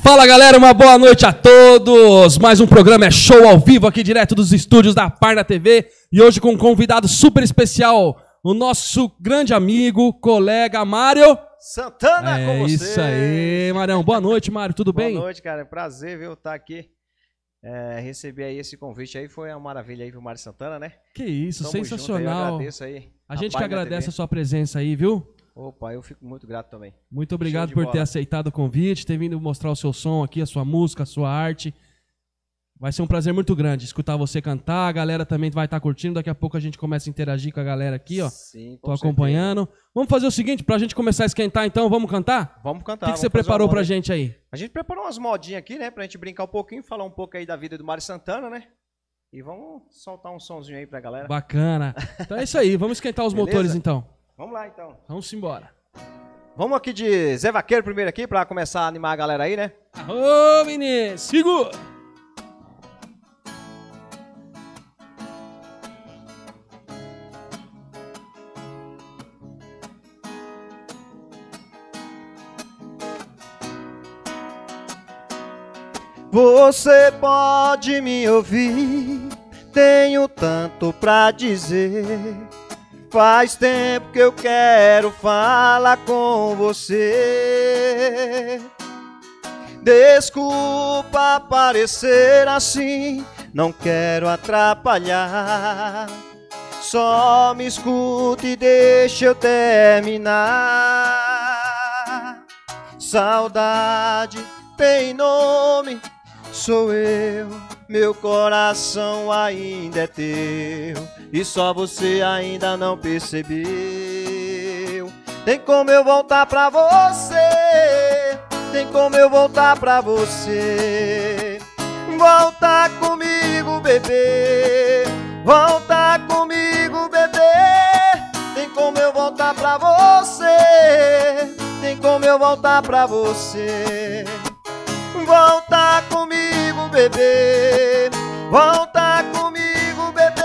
Fala galera, uma boa noite a todos. Mais um programa é show ao vivo aqui direto dos estúdios da Parna TV e hoje com um convidado super especial, o nosso grande amigo, colega Mário Santana com você. É isso aí, Marião. Boa noite, Mário, tudo bem? Boa noite, cara. É prazer, viu, estar aqui. Receber aí esse convite aí, foi uma maravilha aí pro Mário Santana, né? Que isso, Tamo sensacional. junto aí, eu agradeço aí. A gente que agradece a sua presença aí, viu? Opa, eu fico muito grato também. Muito obrigado por ter aceitado o convite, ter vindo mostrar o seu som aqui, a sua música, a sua arte. Vai ser um prazer muito grande escutar você cantar, a galera também vai estar curtindo, daqui a pouco a gente começa a interagir com a galera aqui, ó. Sim, tô acompanhando. Certeza. Vamos fazer o seguinte, pra gente começar a esquentar então, vamos cantar? Vamos cantar. O que você preparou pra gente aí? A gente preparou umas modinhas aqui, né, pra gente brincar um pouquinho, falar um pouco aí da vida do Mário Santana, né? E vamos soltar um sonzinho aí pra galera. Bacana. Então é isso aí, vamos esquentar os motores então. Vamos lá então. Vamos embora. Vamos aqui de Zé Vaqueiro primeiro aqui, pra começar a animar a galera aí, né? Ô, menino, segura! Você pode me ouvir, tenho tanto pra dizer. Faz tempo que eu quero falar com você. Desculpa parecer assim, não quero atrapalhar. Só me escute e deixa eu terminar. Saudade tem nome, sou eu, meu coração ainda é teu e só você ainda não percebeu. Tem como eu voltar pra você, tem como eu voltar pra você. Volta comigo, bebê, volta comigo, bebê. Tem como eu voltar pra você, tem como eu voltar pra você. Volta comigo, bebê, volta comigo, bebê.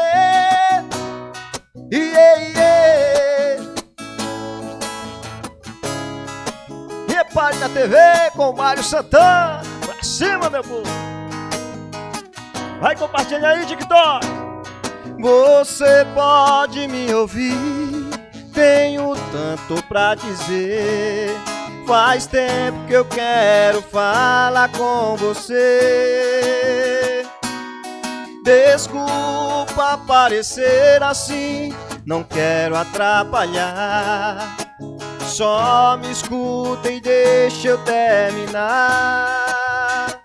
Repare na TV com o Mário Santana. Pra cima, meu povo. Vai compartilhar aí, TikTok. Você pode me ouvir, tenho tanto pra dizer. Faz tempo que eu quero falar com você. Desculpa parecer assim, não quero atrapalhar. Só me escuta e deixa eu terminar.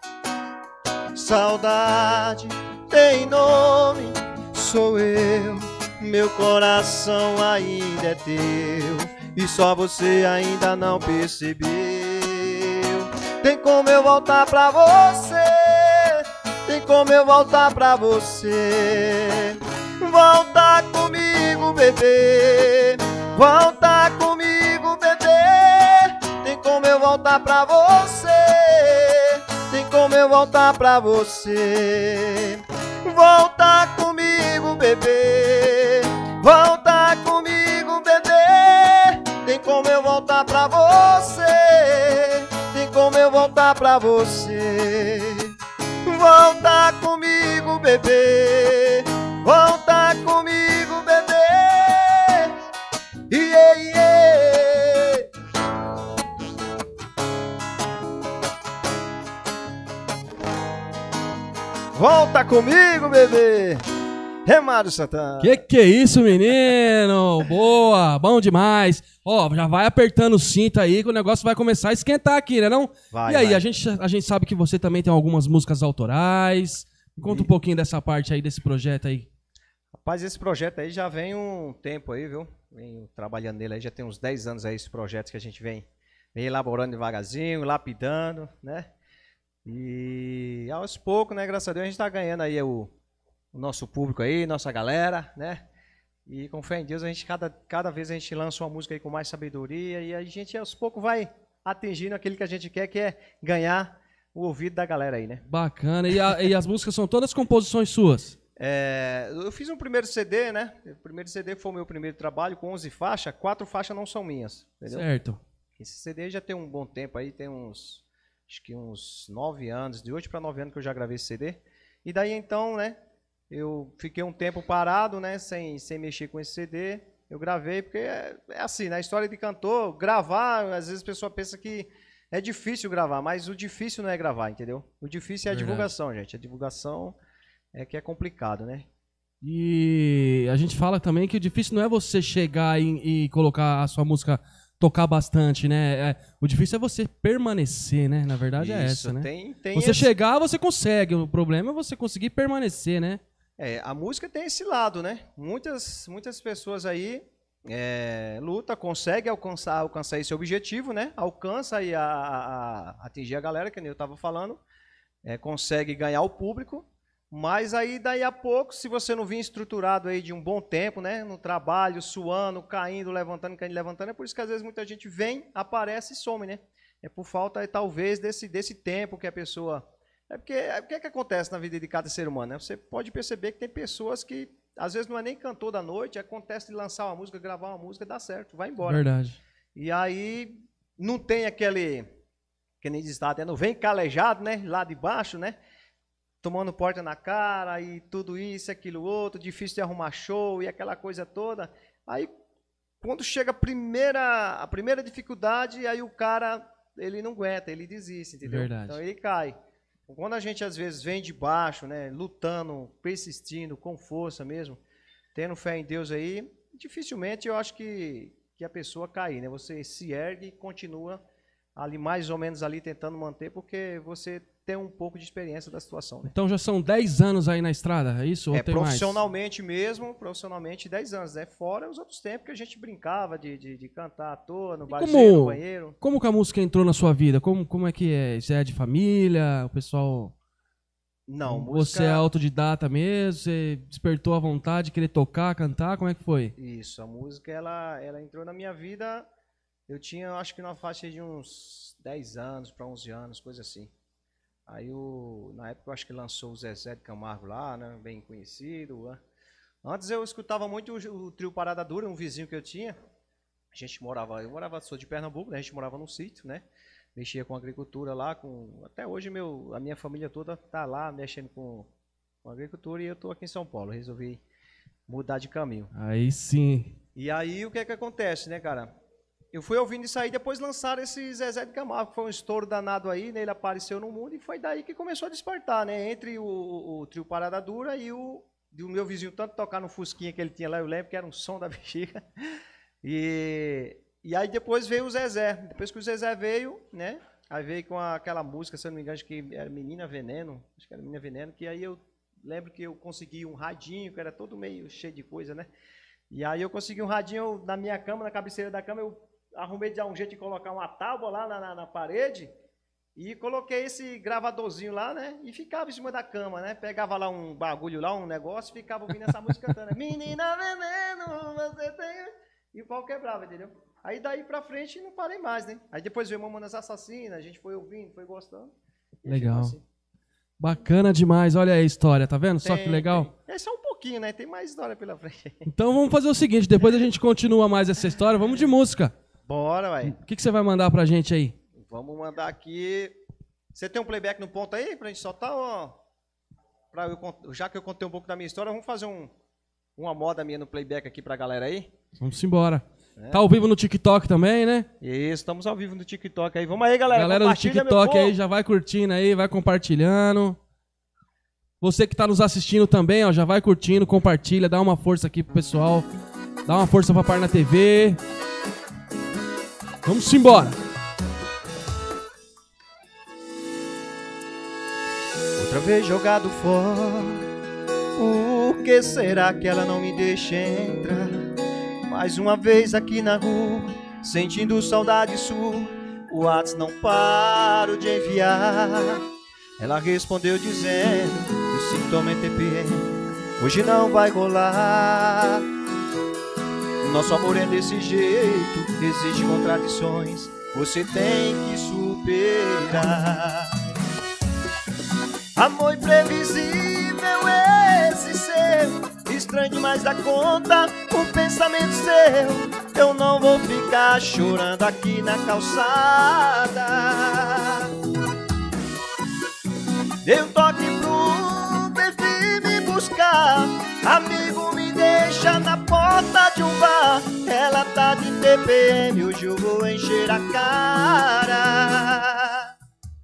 Saudade tem nome, sou eu, meu coração ainda é teu e só você ainda não percebeu. Tem como eu voltar pra você, tem como eu voltar pra você. Volta comigo, bebê, volta comigo, bebê. Tem como eu voltar pra você, tem como eu voltar pra você. Volta comigo, bebê, volta comigo, bebê. Tem como eu voltar pra você, tem como eu voltar pra você. Volta comigo, bebê, volta comigo, bebê. Yeah, yeah. Volta comigo, bebê. Mário Santana. Que é isso, menino? Boa, bom demais. Ó, já vai apertando o cinto aí que o negócio vai começar a esquentar aqui, né não? Vai, e aí, vai. A gente sabe que você também tem algumas músicas autorais. Me conta um pouquinho dessa parte aí, desse projeto aí. Rapaz, esse projeto aí já vem um tempo aí, viu? Venho trabalhando nele aí, já tem uns 10 anos aí esse projeto que a gente vem elaborando devagarzinho, lapidando, né? E aos poucos, né, graças a Deus, a gente tá ganhando aí o nosso público aí, nossa galera, né? E com fé em Deus, a gente cada vez a gente lança uma música aí com mais sabedoria e a gente aos poucos vai atingindo aquilo que a gente quer, que é ganhar o ouvido da galera aí, né? Bacana. E as músicas são todas composições suas? Eu fiz um primeiro CD, né? O primeiro CD foi o meu primeiro trabalho, com 11 faixas, 4 faixas não são minhas, entendeu? Certo. Esse CD já tem um bom tempo aí, tem uns acho que uns 9 anos, de 8 para 9 anos que eu já gravei esse CD. E daí então, né, eu fiquei um tempo parado, né, sem mexer com esse CD. Eu gravei, porque é assim, na história de cantor, gravar, às vezes a pessoa pensa que é difícil gravar, mas o difícil não é gravar, entendeu? O difícil é a divulgação, gente. A divulgação é que é complicado, né? E a gente fala também que o difícil não é você chegar e colocar a sua música tocar bastante, né? O difícil é você permanecer, né? Na verdade é essa, né? Você chegar, você consegue. O problema é você conseguir permanecer, né? A música tem esse lado, né? Muitas pessoas aí lutam, conseguem alcançar esse objetivo, né? Alcança aí a atingir a galera, que nem eu estava falando, consegue ganhar o público, mas aí daí a pouco, se você não vir estruturado aí de um bom tempo, né? No trabalho, suando, caindo, levantando, é por isso que às vezes muita gente vem, aparece e some, né? É por falta, talvez, desse tempo que a pessoa... porque o que acontece na vida de cada ser humano, né? Você pode perceber que tem pessoas que, às vezes, não é nem cantor da noite, acontece de lançar uma música, gravar uma música, dá certo, vai embora. Verdade. E aí, não tem aquele, que nem diz, não vem calejado, né? Lá de baixo, né? Tomando porta na cara e tudo isso, aquilo outro, difícil de arrumar show e aquela coisa toda. Aí, quando chega a primeira dificuldade, aí o cara, ele não aguenta, ele desiste, entendeu? Verdade. Então, ele cai. Quando a gente, às vezes, vem de baixo, né, lutando, persistindo, com força mesmo, tendo fé em Deus aí, dificilmente eu acho que a pessoa cai, né? Você se ergue e continua ali, mais ou menos ali, tentando manter, porque você tem um pouco de experiência da situação, né? Então já são 10 anos aí na estrada, é isso? Ou tem profissionalmente mais? Mesmo, profissionalmente 10 anos, né? Fora os outros tempos que a gente brincava de cantar à toa, no barzinho, no banheiro. Como que a música entrou na sua vida? Como é que é? Você é de família? O pessoal... Não, Você é autodidata mesmo? Você despertou a vontade de querer tocar, cantar? Como é que foi? Isso, a música, ela entrou na minha vida, eu tinha, acho que na faixa de uns 10 anos para 11 anos, coisa assim. Aí, na época, eu acho que lançou o Zezé de Camargo lá, né, bem conhecido. Né? Antes eu escutava muito o trio Parada Dura, um vizinho que eu tinha. Sou de Pernambuco, né, a gente morava num sítio, né? Mexia com agricultura lá, até hoje a minha família toda tá lá mexendo com agricultura e eu tô aqui em São Paulo. Resolvi mudar de caminho. Aí sim. E aí o que acontece, né, cara? Eu fui ouvindo isso aí, depois lançaram esse Zezé de Camargo, que foi um estouro danado aí, né? Ele apareceu no mundo e foi daí que começou a despertar, né? Entre o trio Parada Dura e o meu vizinho, tanto tocar no Fusquinha que ele tinha lá, eu lembro que era um som da bexiga. E aí depois veio o Zezé. Depois que o Zezé veio, né? Aí veio com aquela música, se eu não me engano, acho que era Menina Veneno. Acho que era Menina Veneno, que aí eu lembro que eu consegui um radinho, que era todo meio cheio de coisa, né? E aí eu consegui um radinho na minha cama, na cabeceira da cama, eu arrumei de dar um jeito de colocar uma tábua lá na parede e coloquei esse gravadorzinho lá, né? E ficava em cima da cama, né? Pegava lá um bagulho lá, um negócio, e ficava ouvindo essa música cantando. Menina Veneno, você tem... E o pau quebrava, entendeu? Aí daí pra frente não parei mais, né? Aí depois veio Mamonas Assassinas, a gente foi ouvindo, foi gostando. Legal. Assim. Bacana demais, olha aí a história, tá vendo? Só que legal. É só um pouquinho, né? Tem mais história pela frente. Então vamos fazer o seguinte, depois a gente continua mais essa história, vamos de música. Bora, vai. O que você vai mandar pra gente aí? Vamos mandar aqui... Você tem um playback no ponto aí pra gente soltar? Ó, já que eu contei um pouco da minha história, vamos fazer uma moda minha no playback aqui pra galera aí? Vamos embora. Tá ao vivo no TikTok também, né? Isso, estamos ao vivo no TikTok aí. Vamos aí, galera. Galera do TikTok aí, já vai curtindo aí, vai compartilhando. Você que tá nos assistindo também, ó, já vai curtindo, compartilha, dá uma força aqui pro pessoal. Dá uma força pra Parna TV. Vamos embora. Outra vez jogado fora, por que será que ela não me deixa entrar? Mais uma vez aqui na rua, sentindo saudade sua, o WhatsApp não paro de enviar. Ela respondeu dizendo que o sintoma é TPM, hoje não vai rolar. Nosso amor é desse jeito, exige contradições, você tem que superar. Amor imprevisível esse seu, estranho demais da conta, o pensamento seu. Eu não vou ficar chorando aqui na calçada. TPM, hoje eu vou encher a cara.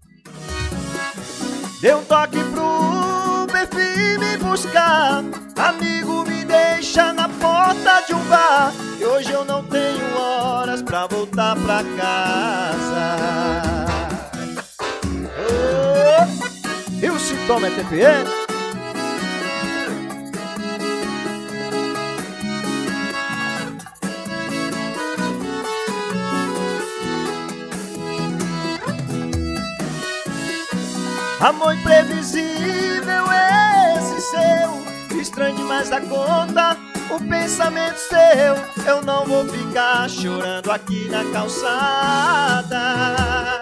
Dê um toque pro perfil me buscar, amigo, me deixa na porta de um bar, que hoje eu não tenho horas pra voltar pra casa. Oh, e o sintoma é TPM? Amor imprevisível esse seu, estranho demais da conta, o pensamento seu. Eu não vou ficar chorando aqui na calçada.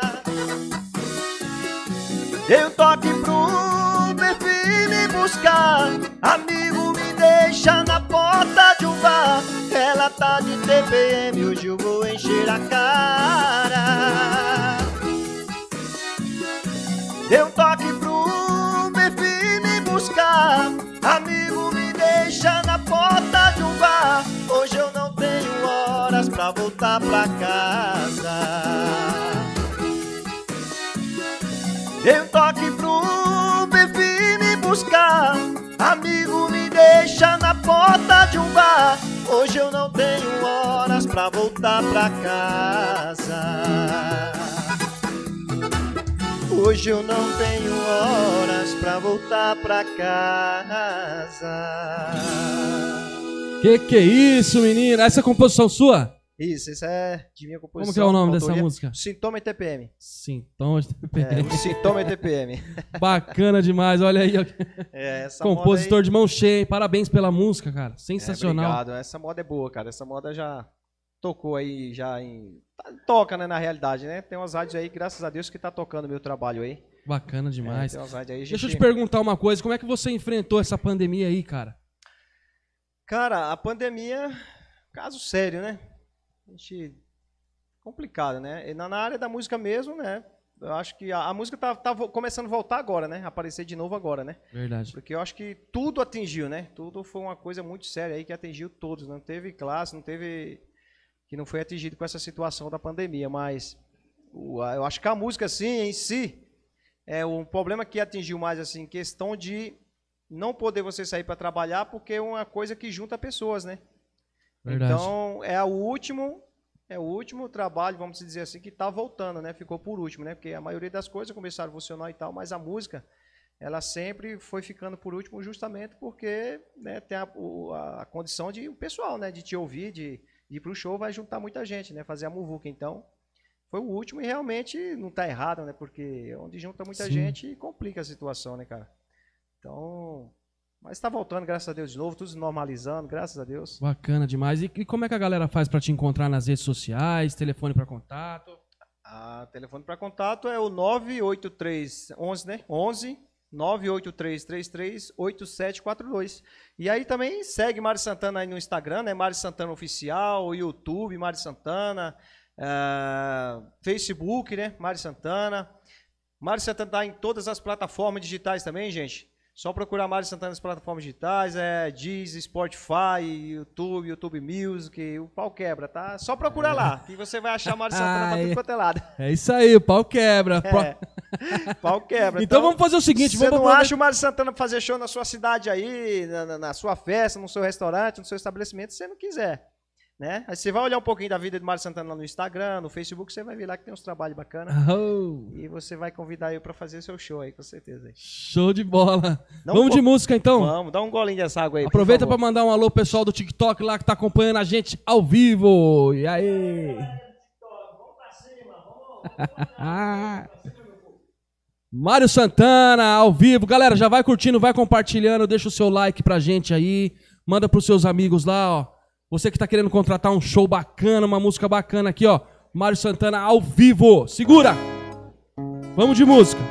Dei um toque pro perfil me buscar, amigo, me deixa na porta de um bar. Ela tá de TPM, hoje eu vou encher a cara. Dê um toque pro perfil me buscar, amigo, me deixa na porta de um bar. Hoje eu não tenho horas pra voltar pra casa. Dê um toque pro perfil me buscar, amigo, me deixa na porta de um bar. Hoje eu não tenho horas pra voltar pra casa. Hoje eu não tenho horas pra voltar pra casa. Que é isso, menina? Essa é composição sua? Isso é de minha composição. Como que é o nome dessa música? Sintoma e TPM. Sintoma e TPM. O Sintoma e TPM. Bacana demais, olha aí. Essa compositor aí... de mão cheia, hein? Parabéns pela música, cara. Sensacional. Obrigado, essa moda é boa, cara. Essa moda já tocou aí, já em... Toca, né, na realidade, né? Tem umas rádios aí, graças a Deus, que tá tocando o meu trabalho aí. Bacana demais. Tem umas rádios aí, Deixa eu te perguntar uma coisa, como é que você enfrentou essa pandemia aí, cara? Cara, a pandemia, caso sério, né? A gente... complicado, né? E na área da música mesmo, né? Eu acho que a música tá começando a voltar agora, né? Aparecer de novo agora, né? Verdade. Porque eu acho que tudo atingiu, né? Tudo foi uma coisa muito séria aí que atingiu todos. Não teve classe, não teve... que não foi atingido com essa situação da pandemia, mas eu acho que a música, assim, em si, é um problema que atingiu mais, assim, questão de não poder você sair para trabalhar, porque é uma coisa que junta pessoas, né? Verdade. Então, é o último trabalho, vamos dizer assim, que está voltando, né? Ficou por último, né? Porque a maioria das coisas começaram a funcionar e tal, mas a música, ela sempre foi ficando por último justamente porque, né, tem a condição de o pessoal, né? De te ouvir, de ir para o show, vai juntar muita gente, né? Fazer a muvuca. Então, foi o último e realmente não está errado, né? Porque onde junta muita Sim. gente, complica a situação, né, cara? Então, mas está voltando, graças a Deus, de novo, tudo se normalizando, graças a Deus. Bacana demais. E como é que a galera faz para te encontrar nas redes sociais, telefone para contato? Telefone para contato é o 98311, né? 983338742. E aí também segue Mário Santana aí no Instagram, né? Mário Santana Oficial, YouTube, Mário Santana, Facebook, né? Mário Santana. Mário Santana tá em todas as plataformas digitais também, gente. Só procurar Mário Santana nas plataformas digitais, Deezer, Spotify, YouTube Music, o pau quebra, tá? Só procurar lá, que você vai achar Mário Santana pra tudo quanto é lado. É isso aí, o pau quebra. Pau quebra. Então vamos fazer o seguinte, você não acha o Mário Santana pra fazer show na sua cidade aí, na sua festa, no seu restaurante, no seu estabelecimento, se você não quiser. Né? Aí você vai olhar um pouquinho da vida do Mário Santana lá no Instagram, no Facebook, você vai ver lá que tem uns trabalhos bacanas. Oh. E você vai convidar eu pra fazer seu show aí, com certeza. Show de bola. Vamos de música então? Vamos, dá um golinho dessa água aí. Aproveita para mandar um alô pessoal do TikTok lá que tá acompanhando a gente ao vivo. E aí? Vamos pra cima, vamos. Mário Santana ao vivo. Galera, já vai curtindo, vai compartilhando, deixa o seu like pra gente aí. Manda pros seus amigos lá, ó. Você que tá querendo contratar um show bacana, uma música bacana aqui, ó. Mário Santana ao vivo. Segura! Vamos de música.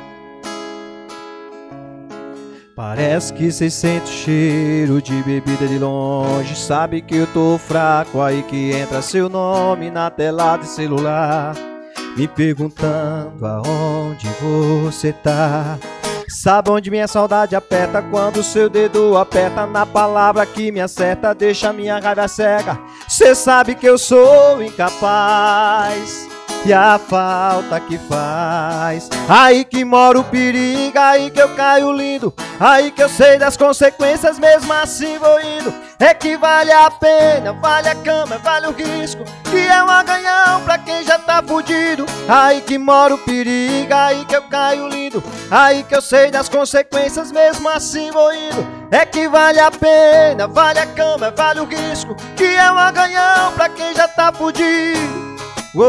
Parece que cê sente o cheiro de bebida de longe. Sabe que eu tô fraco, aí que entra seu nome na tela de celular, me perguntando aonde você tá. Sabe onde minha saudade aperta? Quando o seu dedo aperta na palavra que me acerta, deixa minha raiva cega. Cê sabe que eu sou incapaz e a falta que faz. Aí que mora o perigo, aí que eu caio lindo, aí que eu sei das consequências, mesmo assim vou indo. É que vale a pena, vale a cama, vale o risco, que é um aganhão pra quem já tá fudido. Aí que mora o perigo, aí que eu caio lindo, aí que eu sei das consequências, mesmo assim vou indo. É que vale a pena, vale a cama, vale o risco, que é um aganhão pra quem já tá fudido. Oh,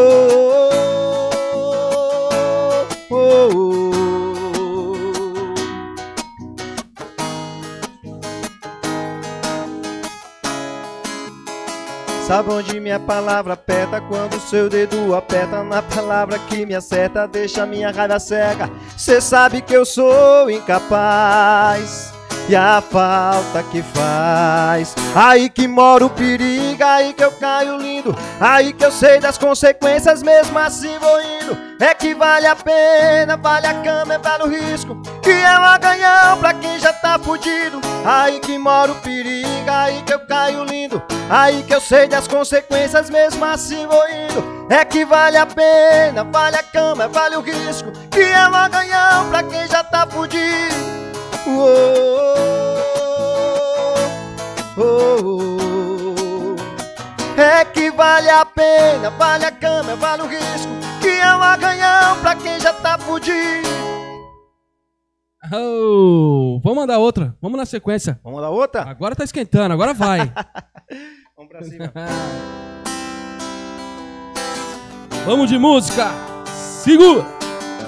oh, oh, oh. Sabe onde minha palavra aperta? Quando o seu dedo aperta na palavra que me acerta, deixa minha raiva cega. Cê sabe que eu sou incapaz e a falta que faz. Aí que mora o perigo, aí que eu caio lindo, aí que eu sei das consequências, mesmo assim vou indo. É que vale a pena, vale a cama, vale o risco, que é um aganhão pra quem já tá fudido. Aí que mora o perigo, aí que eu caio lindo, aí que eu sei das consequências, mesmo assim vou indo. É que vale a pena, vale a cama, vale o risco, que é um aganhão pra quem já tá fudido. Oh, oh, oh. É que vale a pena, vale a cama, vale o risco, que é um aganhão pra quem já tá fudido. Oh, vamos mandar outra, vamos na sequência. Vamos mandar outra? Agora tá esquentando, agora vai. Vamos pra cima. Vamos de música, segura.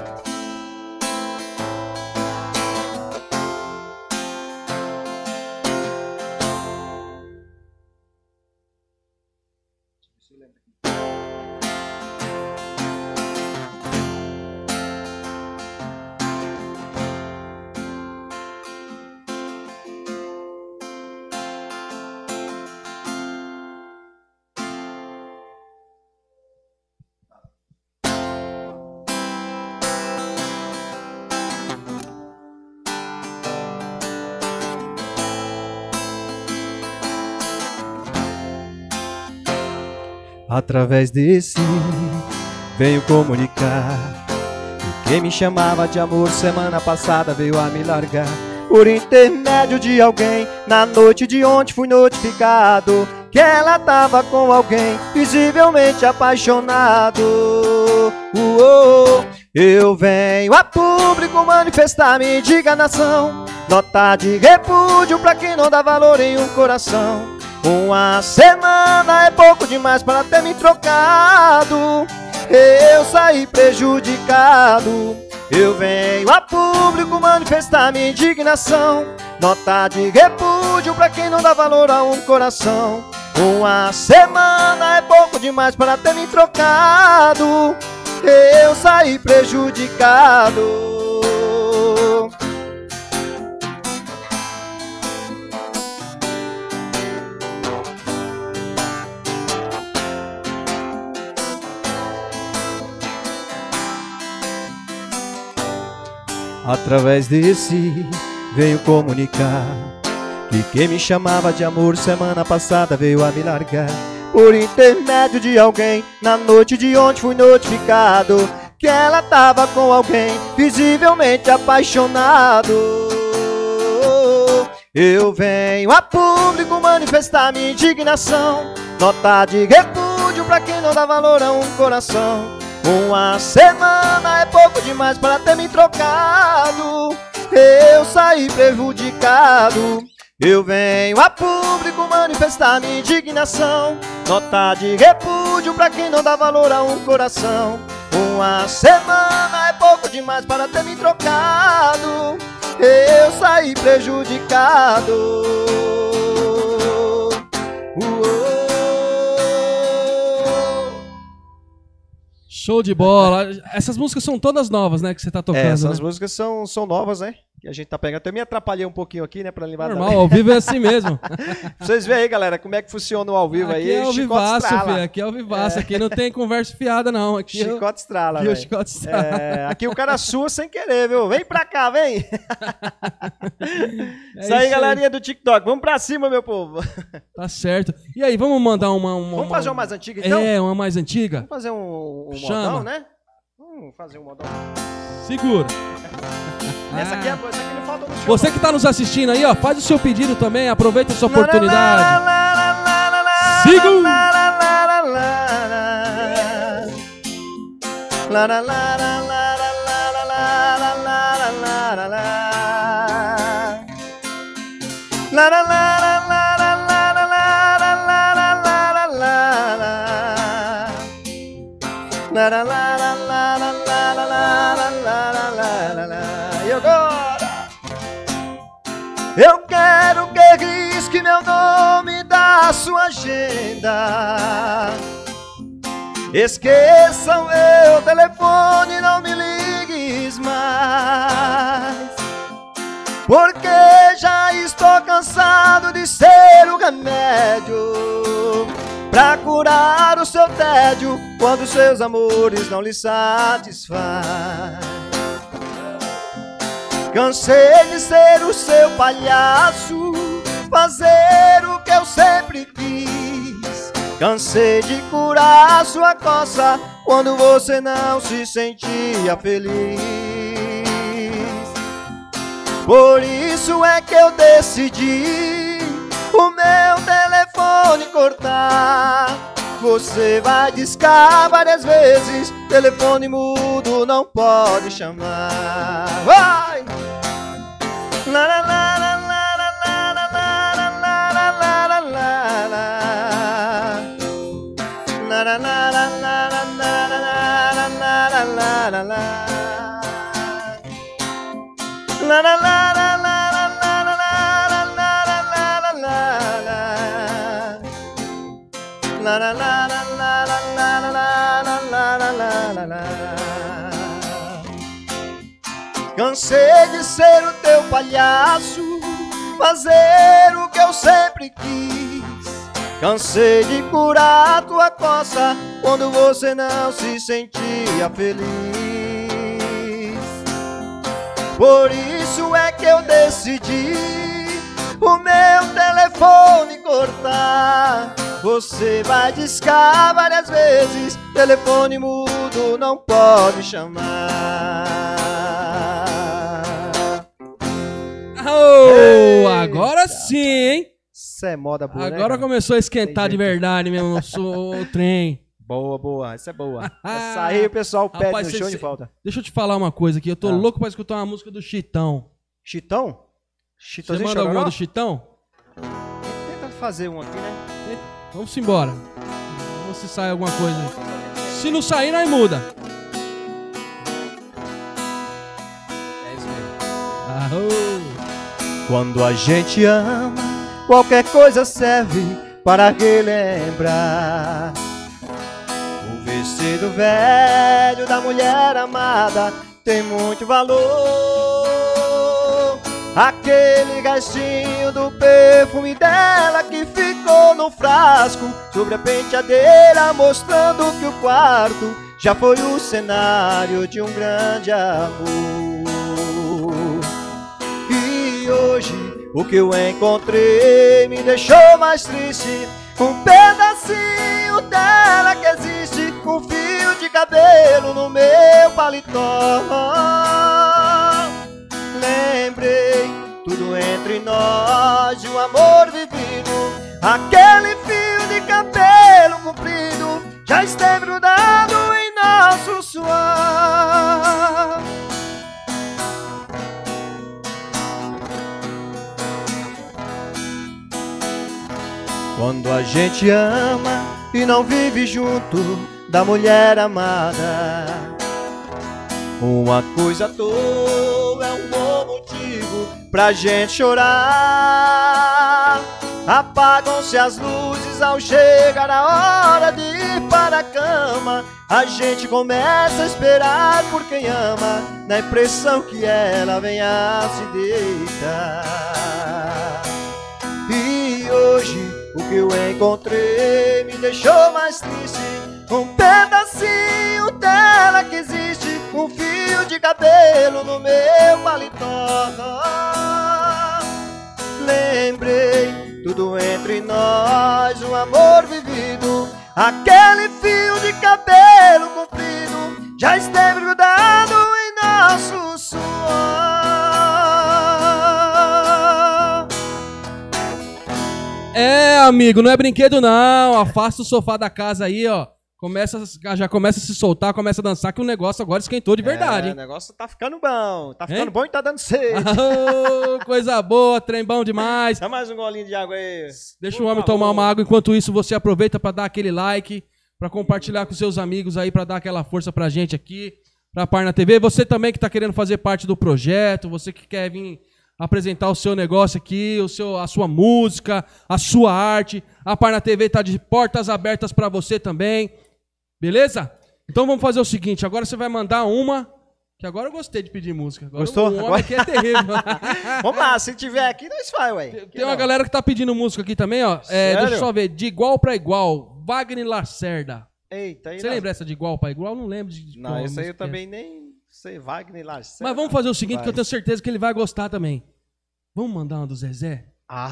Através desse venho comunicar que quem me chamava de amor semana passada veio a me largar. Por intermédio de alguém, na noite de ontem fui notificado que ela tava com alguém visivelmente apaixonado. Eu venho a público manifestar minha indignação, nota de repúdio pra quem não dá valor em um coração. Uma semana é pouco demais para ter me trocado, eu saí prejudicado. Eu venho a público manifestar minha indignação, nota de repúdio pra quem não dá valor a um coração. Uma semana é pouco demais para ter me trocado, eu saí prejudicado. Através desse veio comunicar que quem me chamava de amor semana passada veio a me largar. Por intermédio de alguém, na noite de ontem fui notificado que ela tava com alguém visivelmente apaixonado. Eu venho a público manifestar minha indignação, nota de repúdio pra quem não dá valor a um coração. Uma semana é pouco demais para ter me trocado, eu saí prejudicado. Eu venho a público manifestar minha indignação, nota de repúdio pra quem não dá valor a um coração. Uma semana é pouco demais para ter me trocado, eu saí prejudicado. Show de bola. Essas músicas são todas novas, né, que você tá tocando, essas né? músicas são novas, né? que a gente tá pegando. Eu me atrapalhei um pouquinho aqui, né, pra levar. Normal, ao vivo é assim mesmo. Vocês veem aí, galera, como é que funciona o ao vivo aqui aí. É ao vivaço, filho, aqui é ao vivaço, aqui não tem conversa fiada, não. Aqui chicote estrala, velho. Aqui o cara sua sem querer, viu? Vem pra cá, vem! Isso aí, galerinha do TikTok. Vamos pra cima, meu povo. Tá certo. E aí, vamos mandar Vamos fazer uma mais antiga, então? É, uma mais antiga? Vamos fazer um modão, né? Vamos fazer um modão. Segura. Essa aqui não falta no show. Você que tá nos assistindo aí, ó, faz o seu pedido também, aproveita essa oportunidade. Segura. E agora? Eu quero que risque meu nome da sua agenda. Esqueça o meu telefone, não me ligues mais, porque já estou cansado de ser o remédio pra curar o seu tédio quando seus amores não lhe satisfazem. Cansei de ser o seu palhaço, fazer o que eu sempre quis. Cansei de curar sua coça quando você não se sentia feliz. Por isso é que eu decidi o meu telefone cortar. Você vai discar várias vezes, telefone mudo não pode chamar. Vai! La la la la la la la la la la la la la la la la Cansei de ser o teu palhaço, fazer o que eu sempre quis. Cansei de curar tua coça quando você não se sentia feliz. Por isso é que eu decidi o meu telefone cortar. Você vai discar várias vezes, telefone mudo não pode chamar. Oh, agora sim, hein? Isso é moda boa, agora né, começou a esquentar de verdade mesmo o trem. Boa, boa, essa é boa. Essa aí o pessoal pede. Rapaz, no show de falta. Deixa eu te falar uma coisa aqui, eu tô louco pra escutar uma música do Chitão. Chitão? Você manda alguma do Chitão? Tenta fazer um aqui, né? Vamos embora. Vamos se sai alguma coisa aí. Se não sair, nós muda. É isso mesmo. Quando a gente ama, qualquer coisa serve para relembrar. O vestido velho da mulher amada tem muito valor. Aquele restinho do perfume dela que ficou no frasco sobre a penteadeira, mostrando que o quarto já foi o cenário de um grande amor. E hoje o que eu encontrei me deixou mais triste. Um pedacinho dela que existe, um fio de cabelo no meu paletó. Lembrei tudo entre nós de um amor vivido. Aquele fio de cabelo comprido já esteve grudado em nosso suor. Quando a gente ama e não vive junto da mulher amada, uma coisa à toa é um bom motivo pra gente chorar. apagam-se as luzes ao chegar a hora de ir para a cama. A gente começa a esperar por quem ama, na impressão que ela venha se deitar. E hoje o que eu encontrei me deixou mais triste. Um pedacinho dela que existe, um fio de cabelo no meu paletó. Lembrei tudo entre nós, um amor vivido. Aquele fio de cabelo comprido já esteve grudado em nosso suor. É, amigo, não é brinquedo não. Afasta o sofá da casa aí, ó. Já começa a se soltar, começa a dançar, que o negócio agora esquentou de verdade, hein? O negócio tá ficando bom. Tá ficando bom e tá dando sede. Oh, coisa boa, trem bom demais. Dá mais um golinho de água aí. Deixa o homem tomar uma água. Enquanto isso, você aproveita para dar aquele like, para compartilhar com seus amigos aí, para dar aquela força pra gente aqui, pra Parna TV. Você também que tá querendo fazer parte do projeto, você que quer vir apresentar o seu negócio aqui, a sua música, a sua arte. A Parna TV tá de portas abertas para você também. Beleza? Então vamos fazer o seguinte, agora você vai mandar uma, que agora eu gostei de pedir música. Agora gostou? O homem aqui é terrível. Vamos lá, se tiver aqui, nós faz, ué. Tem uma galera que tá pedindo música aqui também, ó. Deixa eu só ver, De Igual pra Igual, Wagner Lacerda. Eita, aí você lembra essa De Igual pra Igual? Eu não lembro de não, essa aí eu também nem sei, Wagner Lacerda. Mas vamos fazer o seguinte, que eu tenho certeza que ele vai gostar também. Vamos mandar uma do Zezé?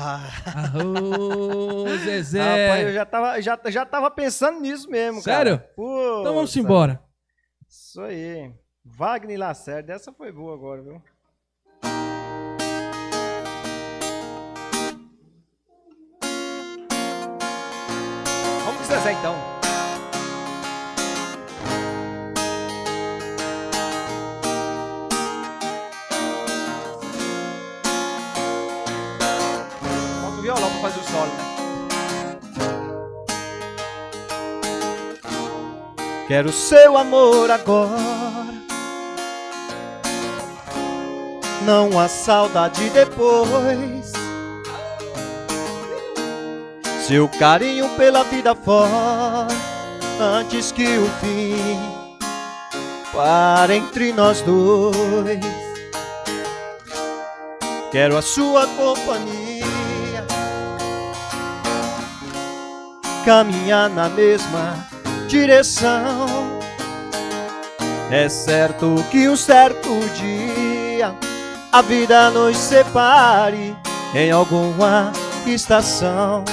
Zezé. Rapaz, eu já tava pensando nisso mesmo, sério? Cara. Sério? Então vamos embora. Isso aí. Wagner Lacerda, essa foi boa agora, viu? Vamos com Zezé então. Violão pra fazer o solo, né? Quero seu amor agora, não há saudade depois. Seu carinho pela vida fora, antes que o fim pare entre nós dois. Quero a sua companhia, caminhar na mesma direção. É certo que um certo dia a vida nos separe em alguma estação.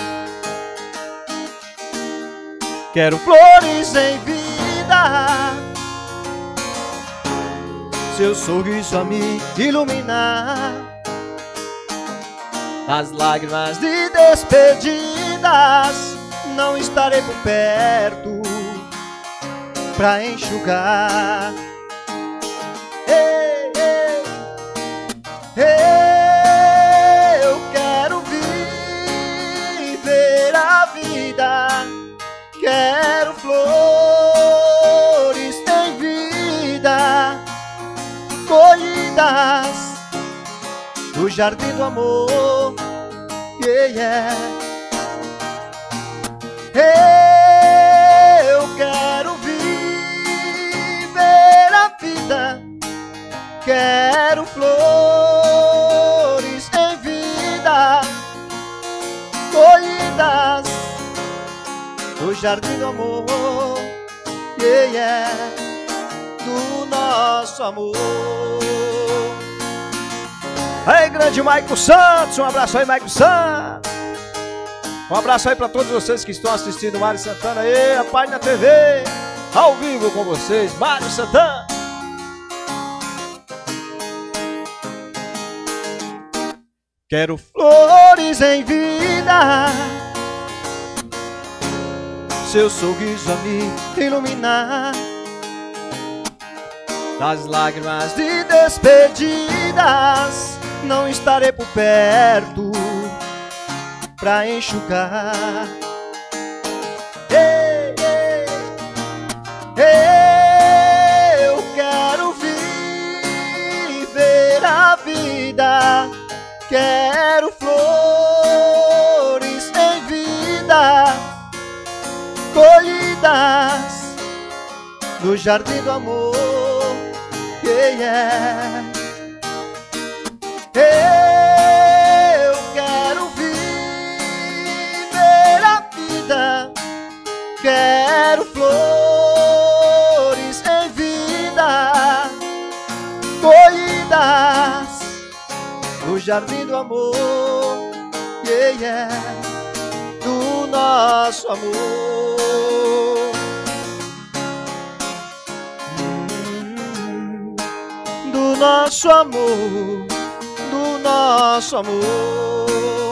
Quero flores em vida, seu sorriso a me iluminar, as lágrimas de despedidas não estarei por perto pra enxugar. Ei, ei, ei, eu quero viver a vida, quero flores em vida, colhidas do jardim do amor. Yeah, yeah. Eu quero viver a vida, quero flores em vida, colhidas do jardim do amor, yeah, yeah, do nosso amor. Aí, grande Maico Santos, um abraço aí, Maico Santos. Um abraço aí pra todos vocês que estão assistindo o Mário Santana aí, a Parna TV, ao vivo com vocês, Mário Santana. Quero flores em vida, seu sorriso a me iluminar, das lágrimas de despedidas não estarei por perto pra enxugar. Ei, ei, ei, eu quero viver a vida, quero flores no jardim do amor. Yeah. Eu quero viver a vida, quero flores em vida, colhidas no jardim do amor. Yeah. Do nosso amor. Do nosso amor, do nosso amor.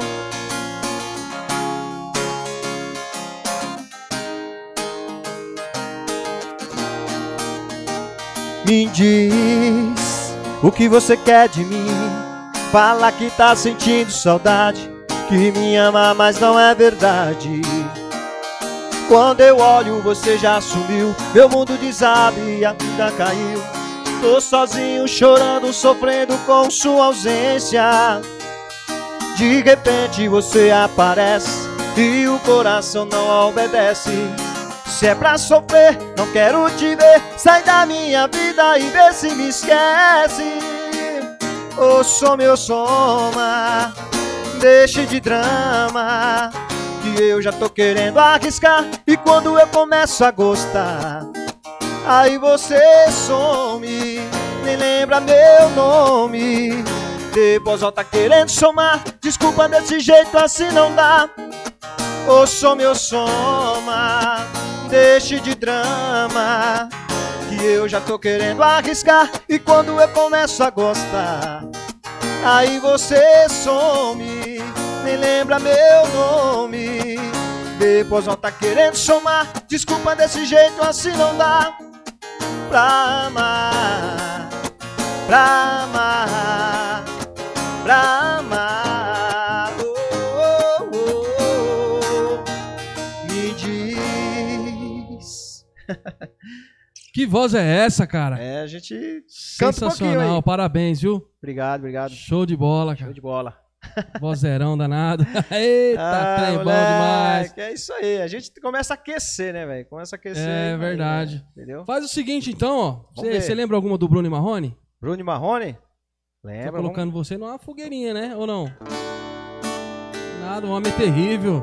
Me diz o que você quer de mim. Fala que tá sentindo saudade, que me ama, mas não é verdade. Quando eu olho, você já sumiu, meu mundo desaba e a vida caiu. Tô sozinho, chorando, sofrendo com sua ausência. De repente você aparece e o coração não obedece. Se é pra sofrer, não quero te ver. Sai da minha vida e vê se me esquece. Ô som, meu soma, deixe de drama, que eu já tô querendo arriscar. E quando eu começo a gostar, aí você some, nem lembra meu nome. Depois volta querendo somar. Desculpa, desse jeito assim não dá. Ô som, meu soma, deixe de drama, que eu já tô querendo arriscar. E quando eu começo a gostar, aí você some, nem lembra meu nome. Depois volta querendo somar. Desculpa, desse jeito assim não dá. Pra amar, pra amar, pra amar. Oh, oh, oh. Me diz. Que voz é essa, cara? É, a gente canta um pouquinho Sensacional, aí. parabéns, viu? Obrigado, obrigado. Show de bola, cara. Show de bola. Vozerão danado. Eita, trem bom demais. É isso aí, a gente começa a aquecer, né, velho? Começa a aquecer. É aí, verdade. né? Entendeu? Faz o seguinte, então, ó. Vamos ver. Você lembra alguma do Bruno e Marrone? Bruno e Marrone? Tô Lembra? colocando você numa fogueirinha, né? Ou não? Nada, o homem é terrível.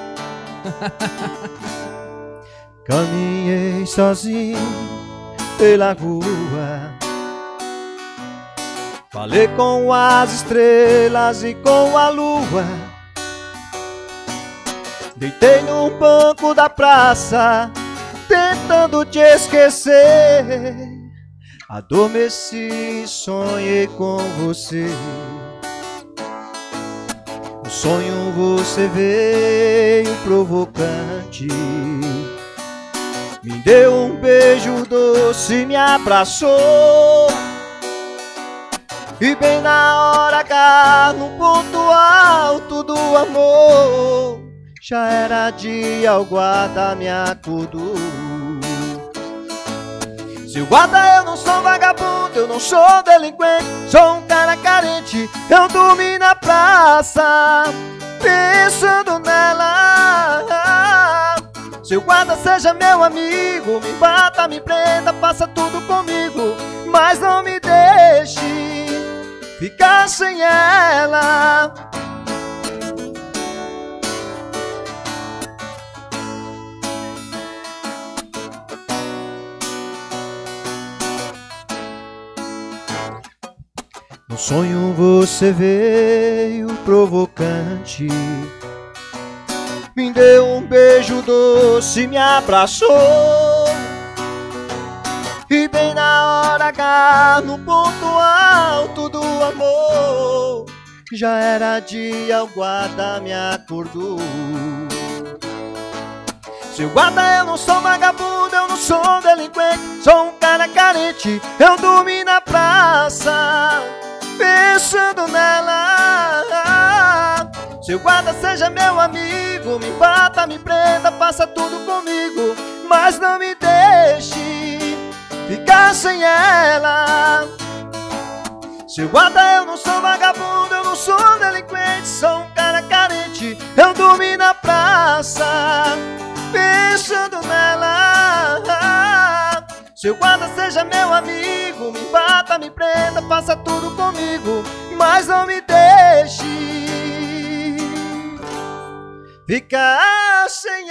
Caminhei sozinho pela rua, falei com as estrelas e com a lua. Deitei num banco da praça, tentando te esquecer. Adormeci e sonhei com você. No sonho você veio provocante, me deu um beijo doce, me abraçou. E bem na hora H, no ponto alto do amor, já era dia, o guarda me acordou. Seu guarda, eu não sou vagabundo, eu não sou delinquente, sou um cara carente. Eu dormi na praça, pensando nela. Seu guarda, seja meu amigo, me bata, me prenda, faça tudo comigo, mas não me deixe ficar sem ela. No sonho você veio provocante, me deu um beijo doce, me abraçou. E bem na hora H, no ponto alto do amor, já era dia, o guarda me acordou. Seu guarda, eu não sou vagabundo, eu não sou delinquente, sou um cara carente. Eu dormi na praça, pensando nela. Seu guarda, seja meu amigo, me bata, me prenda, faça tudo comigo, mas não me deixe ficar sem ela. Seu guarda, eu não sou vagabundo, eu não sou delinquente, sou um cara carente. Eu dormi na praça, pensando nela. Seu guarda seja meu amigo, me bata, me prenda, faça tudo comigo, mas não me deixe ficar sem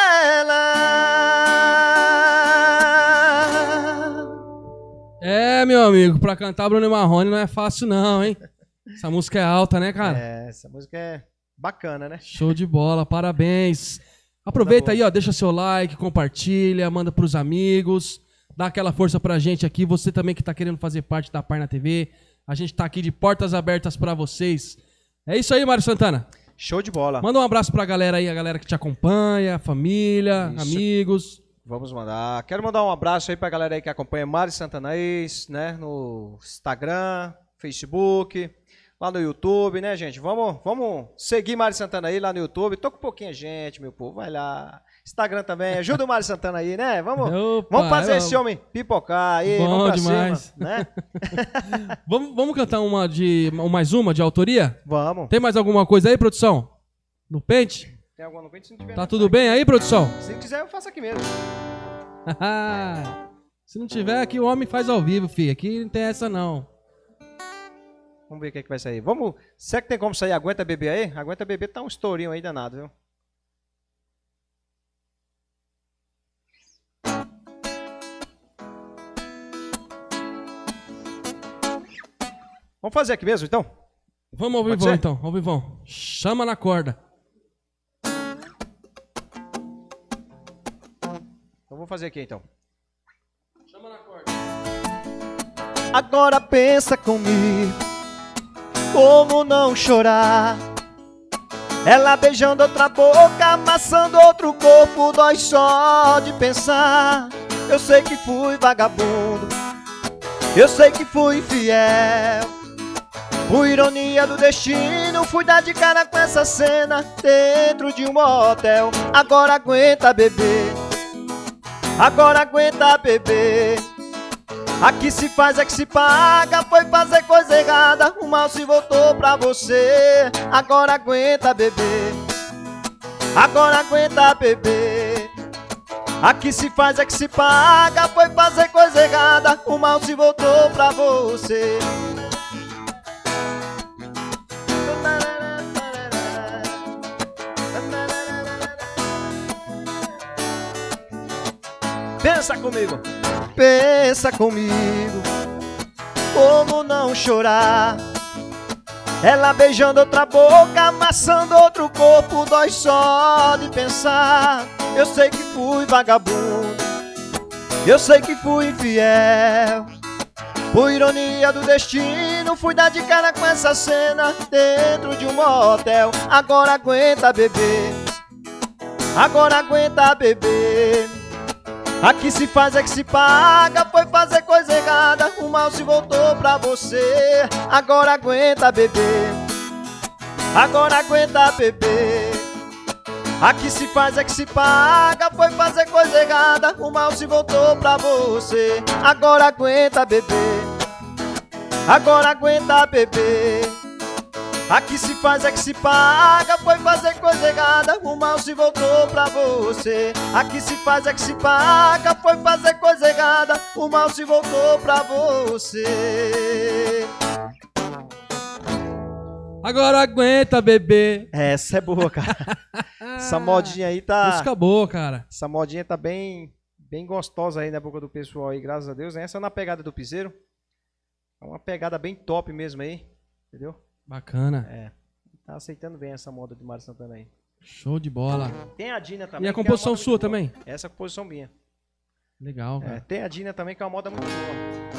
ela. É, meu amigo, pra cantar Bruno e Marrone não é fácil não, hein? Essa música é alta, né, cara? É, essa música é bacana, né? Show de bola, parabéns. Aproveita aí, ó, deixa seu like, compartilha, manda pros amigos, dá aquela força pra gente aqui. Você também que tá querendo fazer parte da Parna TV, a gente tá aqui de portas abertas pra vocês. É isso aí, Mário Santana. Show de bola. Manda um abraço pra galera aí, a galera que te acompanha, família, Isso. amigos. Vamos mandar. Quero mandar um abraço aí pra galera aí que acompanha Mário Santanês, né? No Instagram, Facebook, lá no YouTube, né, gente? Vamos seguir Mário Santana aí lá no YouTube. Tô com pouquinha gente, meu povo. Vai lá. Instagram também. Ajuda o Mário Santana aí, né? Vamos fazer esse homem pipocar aí. Bom vamos pra demais. cima, né? Vamos cantar mais uma de autoria? Vamos. Tem mais alguma coisa aí, produção? No pente? Tem alguma no pente? Se não tiver, Tá tudo bem aí, produção? Se quiser, eu faço aqui mesmo. Se não tiver, aqui o homem faz ao vivo, filho. Aqui não tem essa, não. Vamos ver o que é que vai sair. Vamos. Será que tem como sair Aguenta Bebê aí? Aguenta Bebê tá um estourinho aí danado, viu? Vamos fazer aqui mesmo, então? Vamos ao vivão, então. Ao vivão. Chama na corda. Então vou fazer aqui, então. Chama na corda. Agora pensa comigo, como não chorar? Ela beijando outra boca, amassando outro corpo, dói só de pensar. Eu sei que fui vagabundo, eu sei que fui infiel. Por ironia do destino, fui dar de cara com essa cena dentro de um motel. Agora aguenta, bebê, agora aguenta, bebê. Aqui se faz é que se paga, foi fazer coisa errada, o mal se voltou pra você. Agora aguenta, bebê, agora aguenta, bebê. Aqui se faz é que se paga, foi fazer coisa errada, o mal se voltou pra você. Pensa comigo, pensa comigo, como não chorar? Ela beijando outra boca, amassando outro corpo, dói só de pensar. Eu sei que fui vagabundo, eu sei que fui infiel. Por ironia do destino, fui dar de cara com essa cena dentro de um motel. Agora aguenta, bebê, agora aguenta, bebê. Aqui se faz é que se paga, foi fazer coisa errada, o mal se voltou pra você. Agora aguenta, bebê, agora aguenta, bebê. Aqui se faz é que se paga, foi fazer coisa errada, o mal se voltou pra você. Agora aguenta, bebê, agora aguenta, bebê. Aqui se faz é que se paga, foi fazer coisa errada, o mal se voltou pra você. Aqui se faz é que se paga, foi fazer coisa errada, o mal se voltou pra você. Agora aguenta, bebê. Essa é boa, cara. Essa modinha aí tá... Música boa, cara. Essa modinha tá bem gostosa aí na boca do pessoal aí, graças a Deus. Essa é na pegada do piseiro. É uma pegada bem top mesmo aí, entendeu? Bacana. É. Tá aceitando bem essa moda do Mário Santana aí. Show de bola. Tem a Dina também. E a composição sua também? Essa é a composição minha. Legal, cara. É, tem a Dina também, que é uma moda muito boa.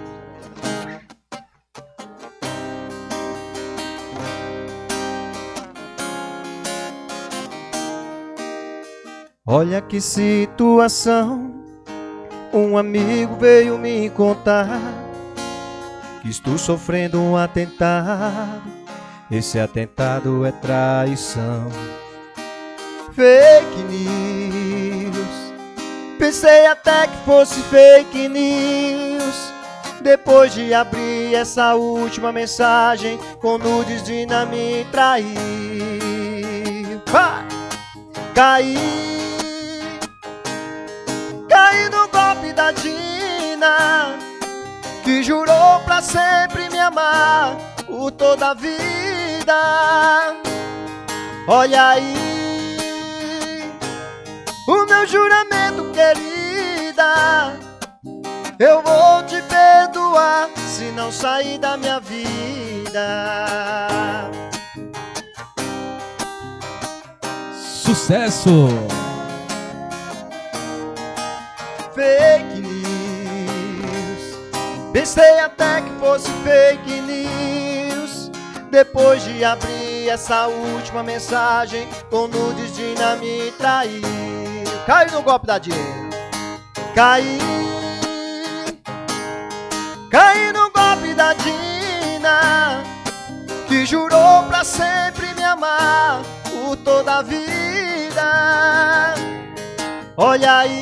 Olha que situação, um amigo veio me contar que estou sofrendo um atentado. Esse atentado é traição. Fake news, pensei até que fosse fake news. Depois de abrir essa última mensagem com nudes de não me trair. Vai! Caí no golpe da Dina. que jurou pra sempre me amar por toda a vida. Olha aí o meu juramento, querida. Eu vou te perdoar se não sair da minha vida. Sucesso! Fake news, pensei até que fosse fake news. Depois de abrir essa última mensagem com nudes, Dina me traiu. Caiu no golpe da Dina. Caí no golpe da Dina, que jurou pra sempre me amar por toda a vida. Olha aí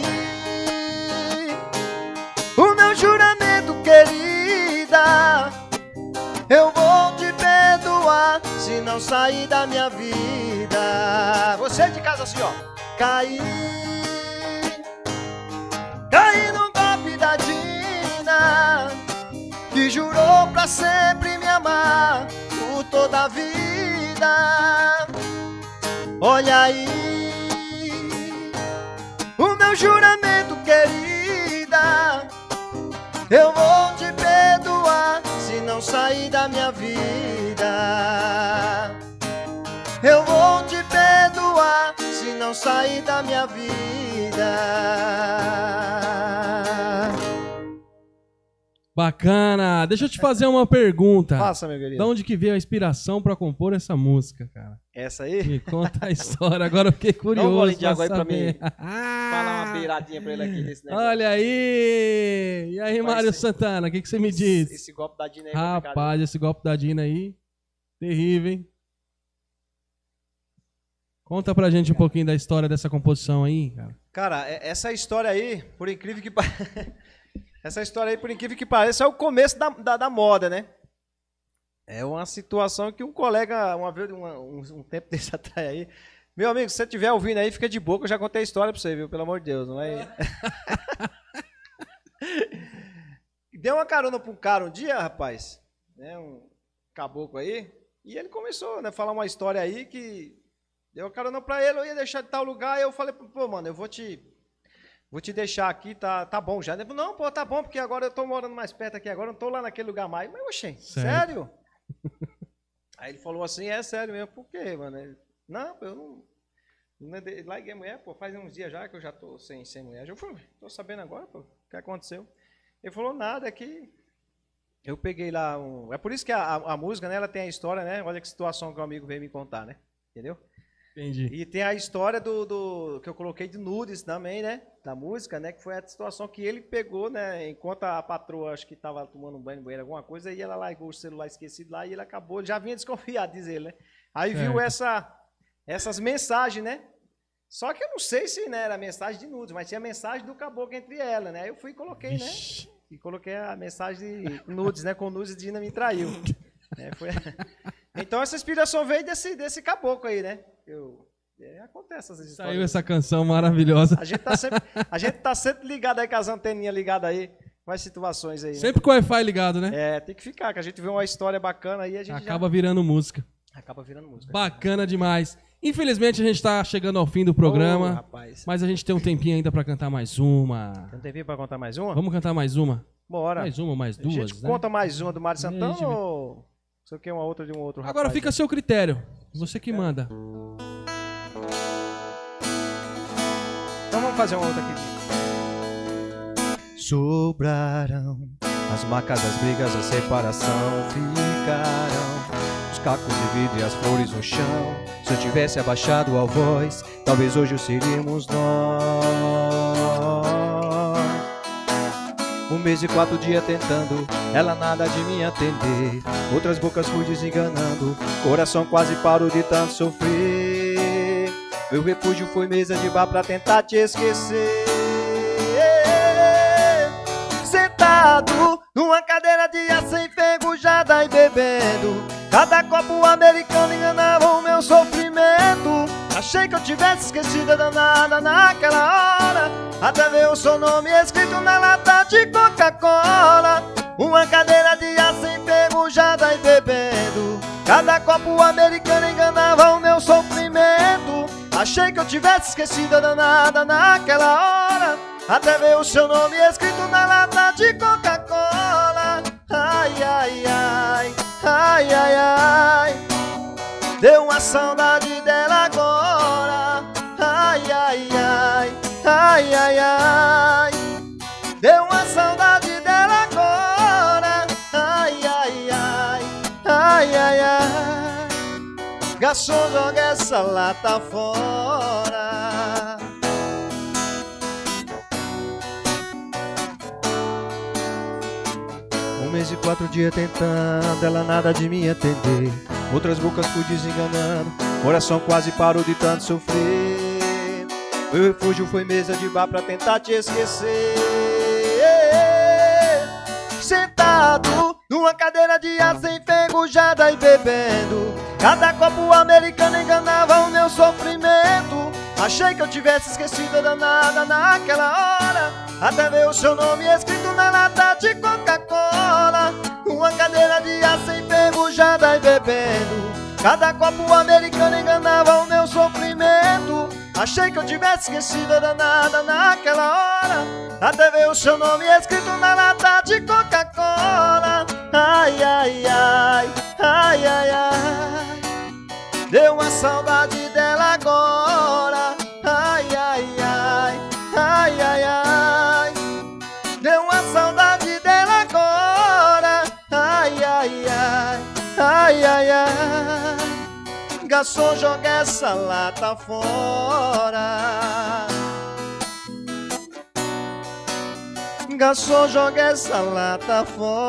o meu juramento, querida. Eu vou te perdoar se não sair da minha vida. Você de casa assim, ó. Caí no golpe da Dina, que jurou pra sempre me amar por toda a vida. Olha aí o meu juramento, querida. Eu vou te perdoar se não sair da minha vida. Eu vou te perdoar se não sair da minha vida. Bacana! Deixa eu te fazer uma pergunta. Faça, meu querido. De onde que veio a inspiração pra compor essa música, cara? Essa aí? Me conta a história, agora eu fiquei curioso. Dá um golinho de água aí pra saber. mim. Fala uma beiradinha pra ele aqui nesse negócio. Olha aí! E aí, Mário Santana, o que você me diz? Esse golpe da Dina aí. Rapaz, esse golpe da Dina aí, terrível, hein? Conta pra gente um pouquinho da história dessa composição aí, cara. Cara, essa história aí, por incrível que essa história aí, por incrível que pareça, é o começo da moda, né? É uma situação que um colega, uma vez, um tempo desse atrás aí, meu amigo, se você estiver ouvindo aí, fica de boca, eu já contei a história pra você, viu? Pelo amor de Deus, não é? Deu uma carona pra um cara um dia, rapaz, né? Um caboclo aí, e ele começou, né, a falar uma história aí que deu uma carona pra ele, eu ia deixar de tal lugar, e eu falei, pô, mano, eu vou te deixar aqui, tá bom já. Ele falou, não, pô, tá bom, porque agora eu tô morando mais perto aqui, agora eu não tô lá naquele lugar mais. Mas, oxê, sério? Aí ele falou assim, é sério mesmo, por quê, mano? Ele, não, eu não larguei a mulher, pô, faz uns dias já que eu já tô sem mulher. Eu falei, tô sabendo agora, pô, o que aconteceu? Ele falou, nada, é que eu peguei lá É por isso que a música, né, ela tem a história, né? Olha que situação que o amigo veio me contar, né? Entendeu? Entendi. E tem a história do que eu coloquei de nudes também, né? Da música, né? Que foi a situação que ele pegou, né? Enquanto a patroa, acho que estava tomando um banho no banheiro, alguma coisa, e ela largou o celular esquecido lá e ele acabou, já vinha desconfiado, diz ele, né? Aí viu essas mensagens, né? Só que eu não sei se, né, era mensagem de nudes, mas tinha mensagem do caboclo entre ela, né? Aí eu fui e coloquei, né? E coloquei a mensagem de nudes, né? Com nudes, Dina me traiu. Então essa inspiração veio desse caboclo aí, né? Acontece essas histórias. Saiu essa canção maravilhosa. A gente tá sempre ligado aí com as anteninhas ligadas aí, com as situações aí. Né? Sempre com o Wi-Fi ligado, né? É, tem que ficar, que a gente vê uma história bacana aí, a gente acaba virando música. Acaba virando música. Bacana demais. Infelizmente a gente tá chegando ao fim do programa, rapaz. Mas a gente tem um tempinho ainda pra cantar mais uma. Tem um tempinho pra contar mais uma? Vamos cantar mais uma? Bora. Mais uma, mais duas, A gente né? conta mais uma do Mário Santana ou você quer uma outra de um outro rapaz? Agora fica a seu critério. Você que manda. Então vamos fazer uma outra aqui. Sobrarão as marcas das brigas, a separação ficarão os cacos de vidro e as flores no chão. Se eu tivesse abaixado a voz, talvez hoje seríamos nós. 1 mês e 4 dias tentando, ela nada de me atender. Outras bocas fui desenganando, coração quase parou de tanto sofrer. Meu refúgio foi mesa de bar pra tentar te esquecer. Sentado numa cadeira de aço enferrujada e bebendo, cada copo americano enganava o meu sofrimento. Achei que eu tivesse esquecido a danada naquela hora, até ver o seu nome escrito na lata de Coca-Cola. Uma cadeira de aço enferrujada e bebendo, cada copo americano enganava o meu sofrimento. Achei que eu tivesse esquecido a danada naquela hora, até ver o seu nome escrito na lata de Coca-Cola. Ai, ai, ai, ai, ai, ai, deu uma saudade dela agora. Ai, ai, ai, ai, ai, ai, deu uma saudade dela agora. Ai, ai, ai, ai, ai, ai, garçom, joga essa lata fora. 1 mês e 4 dias tentando, ela nada de me atender. Outras bocas fui desenganando, coração quase parou de tanto sofrer. Meu refúgio foi mesa de bar pra tentar te esquecer. Sentado numa cadeira de aço enferrujada e bebendo, cada copo americano enganava o meu sofrimento. Achei que eu tivesse esquecido a danada naquela hora, até ver o seu nome escrito na lata de Coca-Cola. Uma cadeira de aço enferrujada e bebendo, cada copo americano enganava o meu sofrimento. Achei que eu tivesse esquecido a danada naquela hora, até ver o seu nome escrito na lata de Coca-Cola. Ai, ai, ai, ai, ai, ai, deu uma saudade dela agora. Ai, ai, ai, ai, ai, ai, deu uma saudade dela agora. Ai, ai, ai, ai, ai, ai, garçom, joga essa lata fora. Garçom, joga essa lata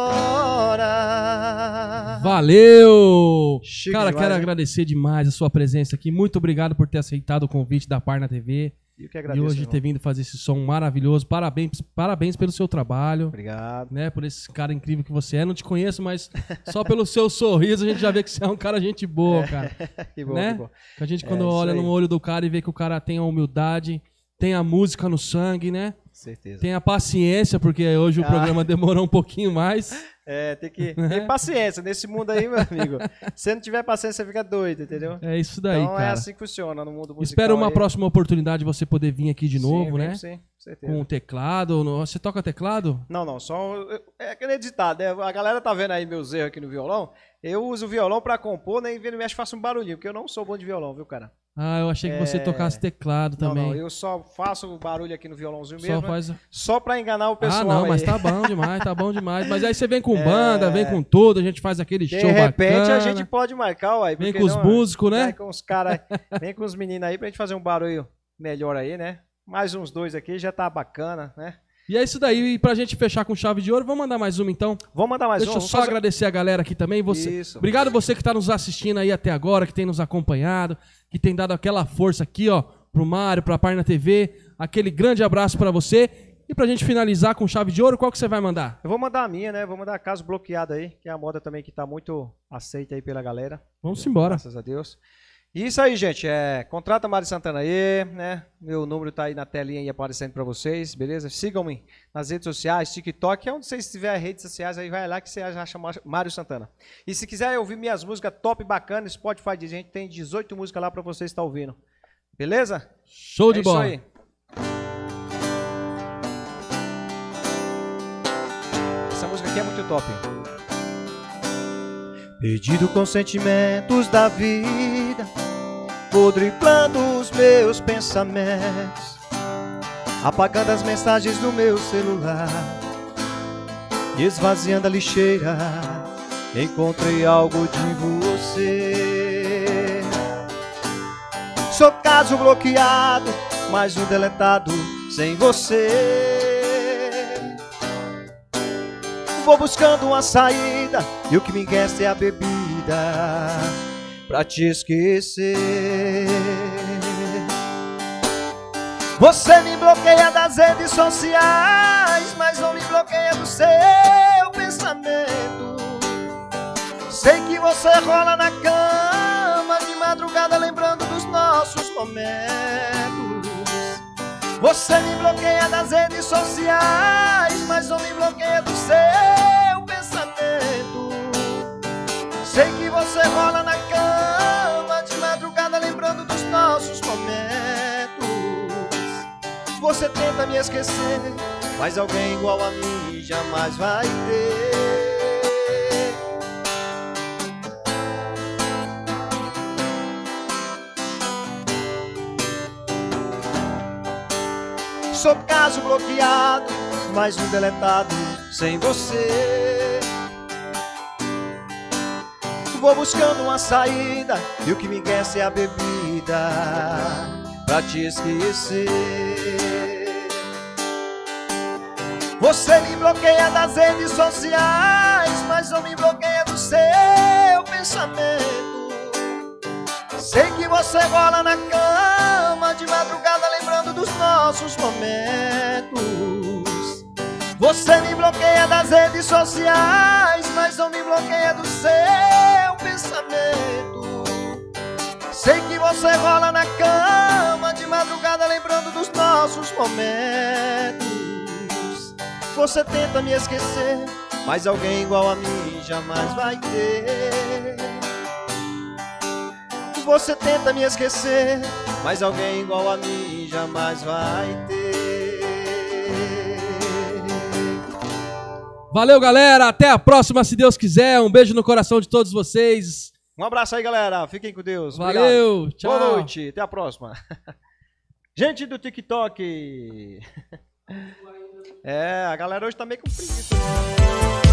fora. Valeu! Chique Cara, demais, quero hein? agradecer demais a sua presença aqui. Muito obrigado por ter aceitado o convite da Parna TV. Eu que E agradeço, hoje irmão. ter vindo fazer esse som maravilhoso. Parabéns, parabéns pelo seu trabalho. Obrigado. Né, por esse cara incrível que você é. Não te conheço, mas só pelo seu sorriso a gente já vê que você é um cara gente boa, cara. Que bom, Né? que bom. Que a gente É, quando isso olha aí. no olho do cara e vê que o cara tem a humildade, tem a música no sangue, né? Certeza. Tem a paciência, porque hoje o programa demorou um pouquinho mais. É, tem que ter paciência nesse mundo aí, meu amigo. Se não tiver paciência, você fica doido, entendeu? É isso daí, Então cara. é assim que funciona no mundo musical. Espero uma aí. próxima oportunidade de você poder vir aqui de novo, Sim, né? vem sim, certeza. Com o teclado. Você toca teclado? Não, só é aquele ditado, né? A galera tá vendo aí meus erros aqui no violão. Eu uso o violão pra compor, nem vendo mexe faço um barulhinho, porque eu não sou bom de violão, viu, cara? Ah, eu achei que você tocasse teclado também. Não, eu só faço o barulho aqui no violãozinho Só mesmo, faz... só pra enganar o pessoal. Ah, não, aí. mas tá bom demais, tá bom demais. Mas aí você vem com banda, vem com tudo, a gente faz aquele De show repente bacana. a gente pode marcar, uai. Vem porque com os não, músicos, né? Vem com os caras, vem com os meninos aí pra gente fazer um barulho melhor aí, né? Mais uns 2 aqui já tá bacana, né? E é isso daí, e pra gente fechar com chave de ouro, vamos mandar mais uma então? Vamos mandar mais Deixa um. eu só agradecer a galera aqui também. Isso. Obrigado você que tá nos assistindo aí até agora, que tem nos acompanhado, que tem dado aquela força aqui, ó, pro Mário, pra Parna TV. Aquele grande abraço pra você. E pra gente finalizar com chave de ouro, qual que você vai mandar? Eu vou mandar a minha, né? Vou mandar a Caso Bloqueado aí, que é a moda também que tá muito aceita aí pela galera. Vamos embora. Graças a Deus. E isso aí, gente. Contrata a Mário Santana aí, né? Meu número tá aí na telinha aí aparecendo pra vocês, beleza? Sigam-me nas redes sociais, TikTok, é onde vocês tiverem redes sociais, aí vai lá que você acha Mário Santana. E se quiser ouvir minhas músicas top, bacana, Spotify, a gente tem 18 músicas lá pra vocês estar ouvindo. Beleza? Show de bola. Isso aí. Essa música aqui é muito top. Perdido com sentimentos da vida, podricando os meus pensamentos, apagando as mensagens do meu celular e esvaziando a lixeira, encontrei algo de você. Sou caso bloqueado, mais um deletado sem você. Vou buscando uma saída e o que me resta é a bebida pra te esquecer. Você me bloqueia das redes sociais, mas não me bloqueia do seu pensamento. Sei que você rola na cama de madrugada lembrando dos nossos momentos. Você me bloqueia das redes sociais, mas não me bloqueia do seu pensamento. Sei que você rola na cama de madrugada lembrando dos nossos momentos. Você tenta me esquecer, mas alguém igual a mim jamais vai ter. Sou caso bloqueado, mais um deletado sem você. Vou buscando uma saída e o que me enguece é a bebida pra te esquecer. Você me bloqueia das redes sociais, mas não me bloqueia do seu pensamento. Sei que você rola na cama de madrugada lembrando dos nossos momentos. Você me bloqueia das redes sociais, mas não me bloqueia do seu pensamento. Sei que você rola na cama de madrugada lembrando dos nossos momentos. Você tenta me esquecer, mas alguém igual a mim jamais vai ter. Você tenta me esquecer, mas alguém igual a mim jamais vai ter. Valeu, galera. Até a próxima, se Deus quiser. Um beijo no coração de todos vocês. Um abraço aí, galera. Fiquem com Deus. Valeu. Obrigado. Tchau. Boa noite. Até a próxima. Gente do TikTok. A galera hoje tá meio com preguiça.